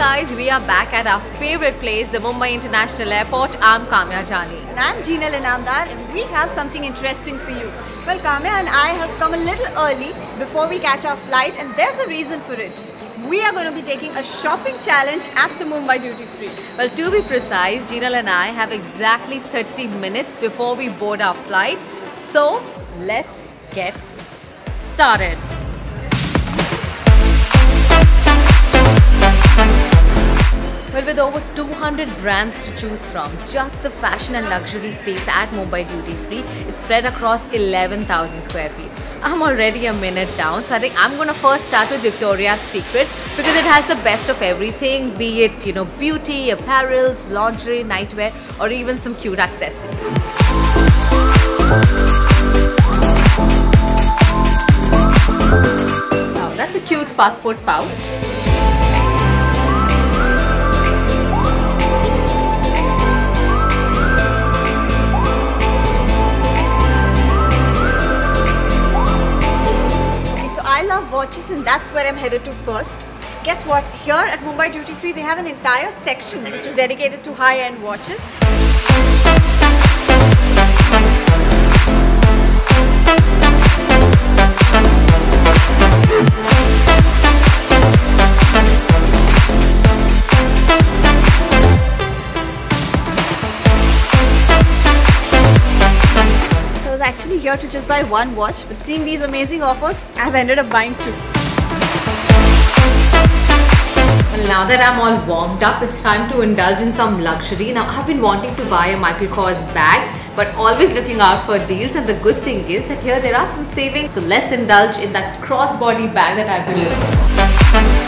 guys, we are back at our favorite place, the Mumbai International Airport. I'm Kamya Jani. And I'm Jeenal Inamdar, and we have something interesting for you. Well, Kamya and I have come a little early before we catch our flight, and there's a reason for it. We are going to be taking a shopping challenge at the Mumbai Duty Free. Well, to be precise, Jeenal and I have exactly 30 minutes before we board our flight. So, let's get started. Well, with over 200 brands to choose from, just the fashion and luxury space at Mumbai Duty Free is spread across 11,000 square feet. I'm already a minute down, so I think I'm gonna first start with Victoria's Secret because it has the best of everything, be it, beauty, apparels, lingerie, nightwear, or even some cute accessories. Now, that's a cute passport pouch. I love watches, and that's where I'm headed to first. Guess what? Here at Mumbai Duty Free they have an entire section which is dedicated to high-end watches. Actually here to just buy one watch, but seeing these amazing offers, I've ended up buying two. Well, now that I'm all warmed up, it's time to indulge in some luxury. Now, I've been wanting to buy a Michael Kors bag, but always looking out for deals, and the good thing is that here there are some savings. So let's indulge in that crossbody bag that I've been looking for.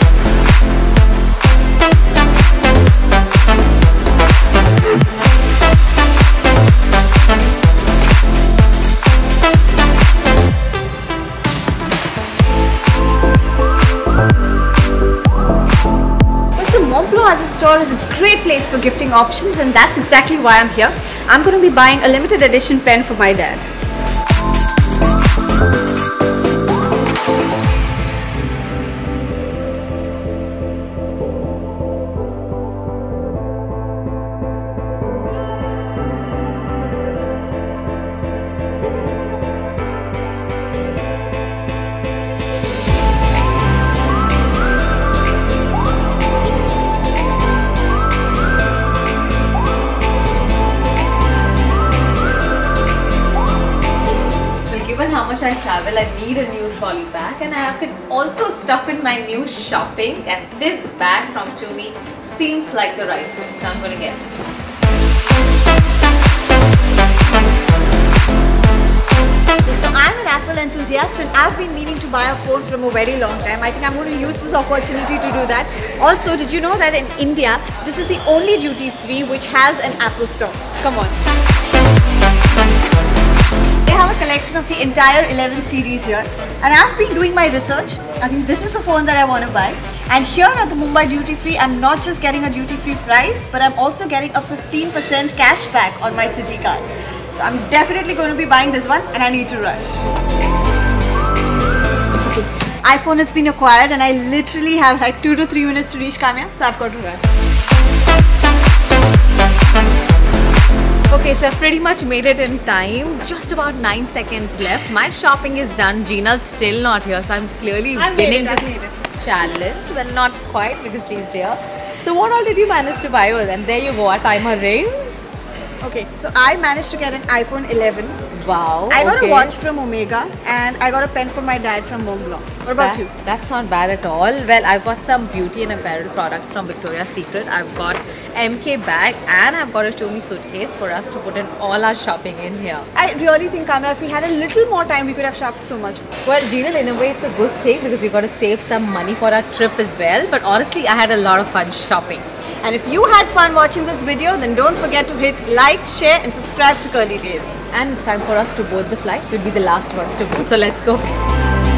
Montblanc as a store is a great place for gifting options, and that's exactly why I'm here. I'm going to be buying a limited edition pen for my dad. Given how much I travel, I need a new trolley bag, and I can also stuff in my new shopping, and this bag from Tumi seems like the right one, so I'm going to get this one. So I'm an Apple enthusiast, and I've been meaning to buy a phone from a very long time. I think I'm going to use this opportunity to do that. Also, did you know that in India, this is the only duty free which has an Apple store? Come on. They have a collection of the entire 11 series here, and I've been doing my research. I think this is the phone that I want to buy, and here at the Mumbai Duty Free I'm not just getting a duty free price, but I'm also getting a 15% cash back on my City card. So I'm definitely going to be buying this one, and I need to rush. Okay. iPhone has been acquired, and I literally have like 2 to 3 minutes to reach Kamya, so I've got to rush. Okay, so I've pretty much made it in time. Just about 9 seconds left. My shopping is done. Geenal's still not here, so I'm clearly winning this challenge. Well, not quite because she's there. So what all did you manage to buy? Well, and there you go, our timer rings. Okay, so I managed to get an iPhone 11. Wow. I got a watch from Omega, and I got a pen for my dad from Montblanc. What about you? That's not bad at all. Well, I've got some beauty and apparel products from Victoria's Secret. I've got MK bag, and I've got a Tumi suitcase for us to put in all our shopping in here. I really think, Kamya, if we had a little more time, we could have shopped so much. Well, Jeenal, in a way, it's a good thing because we got to save some money for our trip as well. But honestly, I had a lot of fun shopping. And if you had fun watching this video, then don't forget to hit like, share and subscribe to Curly Tales. And it's time for us to board the flight. We'll be the last ones to board. So let's go.